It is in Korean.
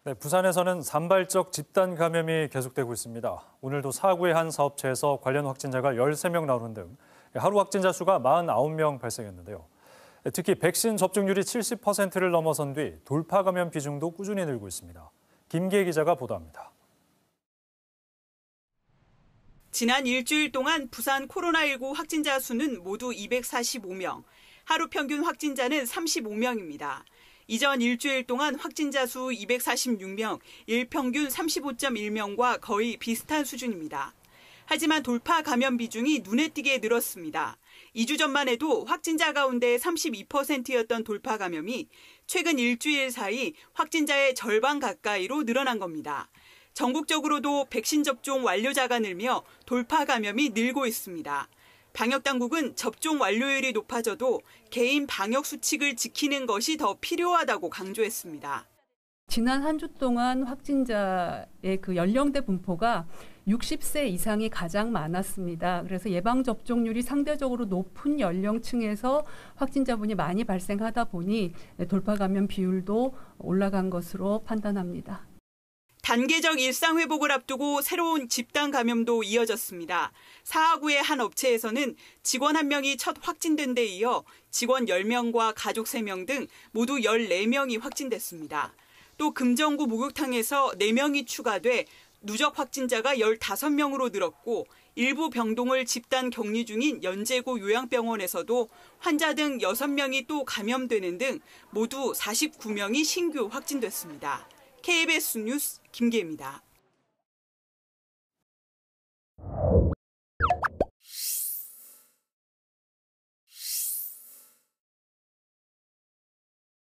네, 부산에서는 산발적 집단 감염이 계속되고 있습니다. 오늘도 사구의 한 사업체에서 관련 확진자가 13명 나오는 등 하루 확진자 수가 49명 발생했는데요. 특히 백신 접종률이 70%를 넘어선 뒤 돌파 감염 비중도 꾸준히 늘고 있습니다. 김기혜 기자가 보도합니다. 지난 일주일 동안 부산 코로나19 확진자 수는 모두 245명, 하루 평균 확진자는 35명입니다. 이전 일주일 동안 확진자 수 246명, 일평균 35.1명과 거의 비슷한 수준입니다. 하지만 돌파 감염 비중이 눈에 띄게 늘었습니다. 2주 전만 해도 확진자 가운데 32%였던 돌파 감염이 최근 일주일 사이 확진자의 절반 가까이로 늘어난 겁니다. 전국적으로도 백신 접종 완료자가 늘며 돌파 감염이 늘고 있습니다. 방역당국은 접종 완료율이 높아져도 개인 방역 수칙을 지키는 것이 더 필요하다고 강조했습니다. 지난 한 주 동안 확진자의 그 연령대 분포가 60세 이상이 가장 많았습니다. 그래서 예방접종률이 상대적으로 높은 연령층에서 확진자분이 많이 발생하다 보니 돌파 감염 비율도 올라간 것으로 판단합니다. 단계적 일상회복을 앞두고 새로운 집단 감염도 이어졌습니다. 사하구의 한 업체에서는 직원 1명이 첫 확진된 데 이어 직원 10명과 가족 3명 등 모두 14명이 확진됐습니다. 또 금정구 목욕탕에서 4명이 추가돼 누적 확진자가 15명으로 늘었고 일부 병동을 집단 격리 중인 연제고 요양병원에서도 환자 등 6명이 또 감염되는 등 모두 49명이 신규 확진됐습니다. KBS 뉴스 김기혜입니다.